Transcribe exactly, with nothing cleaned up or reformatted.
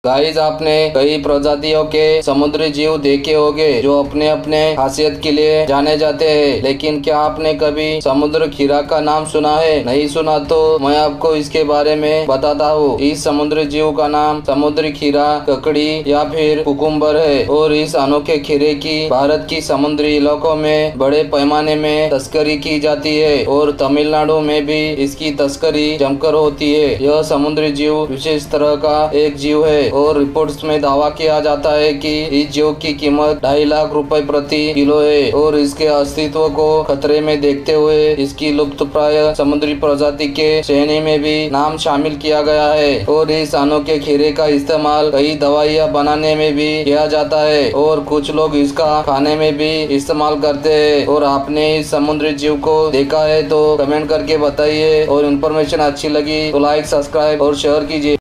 Guys, आपने कई प्रजातियों के समुद्री जीव देखे होंगे जो अपने अपने खासियत के लिए जाने जाते हैं, लेकिन क्या आपने कभी समुद्र खीरा का नाम सुना है? नहीं सुना तो मैं आपको इसके बारे में बताता हूँ। इस समुद्री जीव का नाम समुद्री खीरा, ककड़ी या फिर कुकुम्बर है और इस अनोखे खीरे की भारत की समुद्री इलाकों में बड़े पैमाने में तस्करी की जाती है और तमिलनाडु में भी इसकी तस्करी जमकर होती है। यह समुद्री जीव विशेष तरह का एक जीव है और रिपोर्ट्स में दावा किया जाता है कि इस जीव की कीमत ढाई लाख रुपए प्रति किलो है और इसके अस्तित्व को खतरे में देखते हुए इसकी लुप्तप्राय समुद्री प्रजाति के श्रेणी में भी नाम शामिल किया गया है। और इस अनोखे खीरे का इस्तेमाल कई दवाइयाँ बनाने में भी किया जाता है और कुछ लोग इसका खाने में भी इस्तेमाल करते हैं। और आपने इस समुद्री जीव को देखा है तो कमेंट करके बताइए और इन्फॉर्मेशन अच्छी लगी तो लाइक, सब्सक्राइब और शेयर कीजिए।